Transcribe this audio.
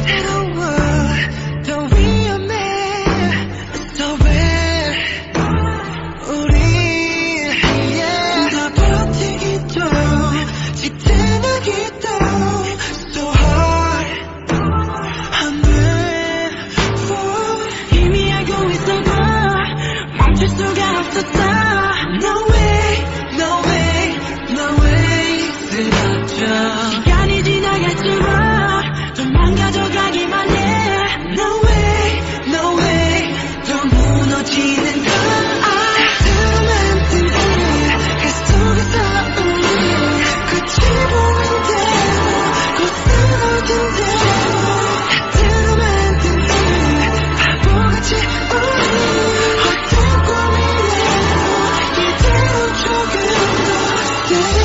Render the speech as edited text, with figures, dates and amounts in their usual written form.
새로워 더 위험해 더 왜 우리 더 버티기도 지탱하기도 so hard 안 돼 이미 알고 있어도 멈출 수가 없었어 No way no way no way 쓰러져 시간이 지나갈수록 더 망가져가기만 해 No way no way 더 무너지는 걸 다름한 듯해 계속해서 우리 끝이 보이는 대로 곧 쓰러진 대로 다름한 듯해 바보같이 우리 헛된 꿈이래도 이대로 조금 더